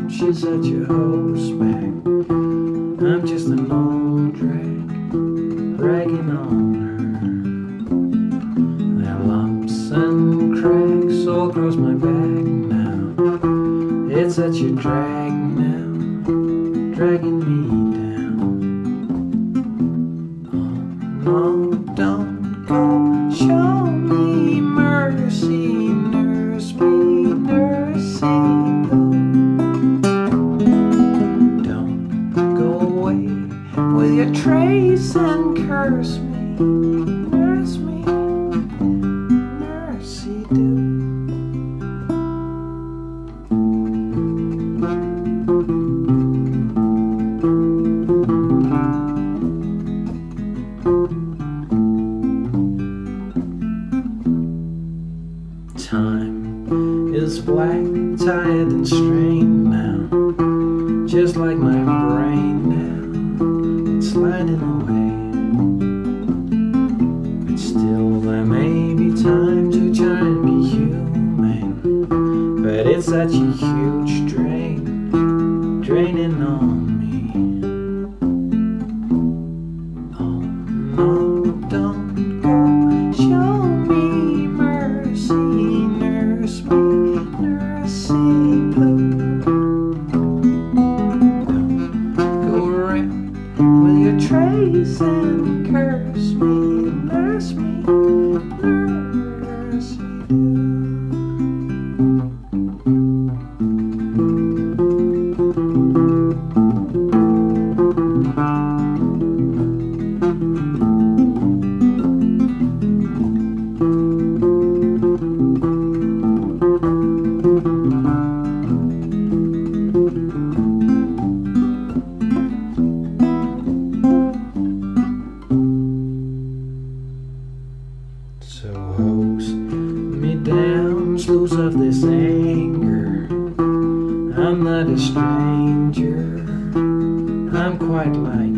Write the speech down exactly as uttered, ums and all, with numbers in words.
she's at your horseback. I'm just an old drag, dragging on her. There are lumps and cracks all across my back now. It's that you drag now, dragging me down. Oh no, don't go, show me mercy, nurse me, Nursie Pooh. Don't go away with your trays and curse me, nurse me, Nursie do. Time is black, tired and strained now, just like my brain now, it's sliding away. But still there may be time to try and be human, but it's such a huge drain, draining on me. Oh no, don't go, show me mercy, nurse me, Nursie Pooh. Don't go around with your trays and curse me, nurse me, Nursie do. So hose me down, sluice of this anger. I'm not a stranger, I'm quite like